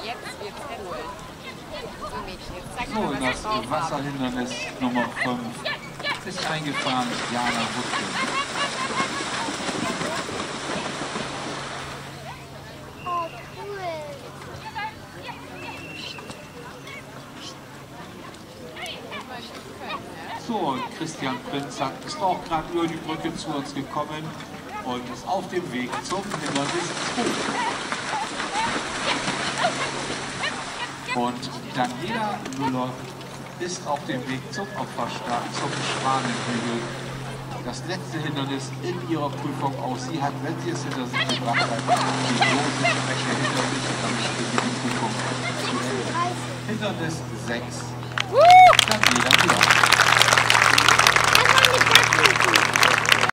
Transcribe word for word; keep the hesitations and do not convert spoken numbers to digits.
So, und das Wasserhindernis Nummer fünf ist eingefahren, Jana Wuttke. So, Christian Prinz hat, ist auch gerade über die Brücke zu uns gekommen und ist auf dem Weg zum Hindernis zwei. Und Daniela Müller ist auf dem Weg zum Opferstab, zum Schwanenhügel. Das letzte Hindernis in ihrer Prüfung aus. Sie hat, wenn sie es hinter sich gebracht hat, die große Strecke hinter sich und damit steht die Prüfung. Hindernis sechs. Daniela Müller.